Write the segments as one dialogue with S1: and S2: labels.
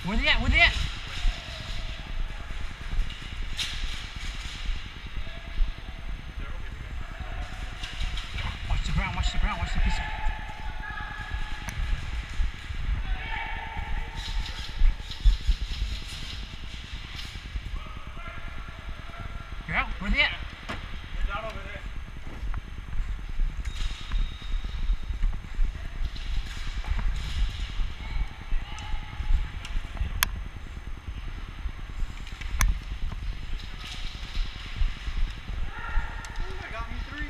S1: Where they at? Where they at? Watch the ground, watch the ground, watch the piece of... You're out? Where they at?
S2: They're down over there. Ooh, they got me 3.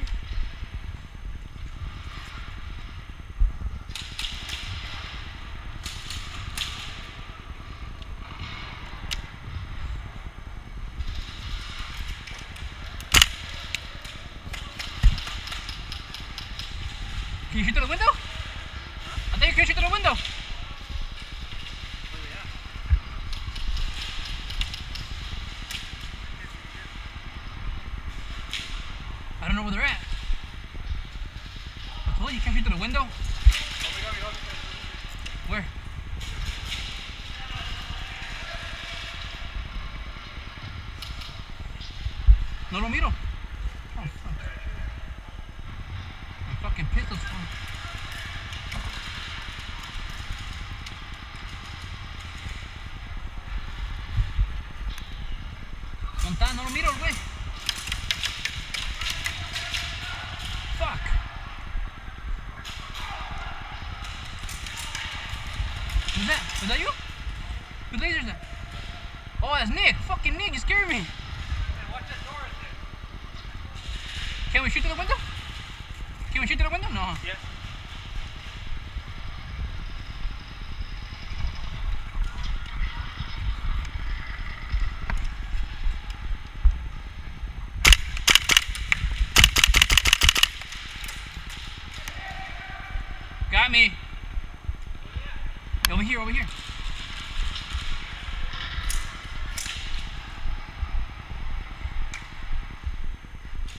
S1: Can you shoot through the window? I think you can shoot through the window. I don't know where they're at. I told you can't shoot through the window. Where? No lo miro. Oh, fuck. My fucking pistol's fine. ¿Dónde está? No lo miro, güey. Fuck. Who's that? Was that you? Whose laser's that? Oh, that's Nick. Fucking Nick, you scared me.
S2: Hey, watch that door right there.
S1: Can we shoot through the window? Can we shoot through the window? No.
S2: Yeah.
S1: Got me. Over here, over here.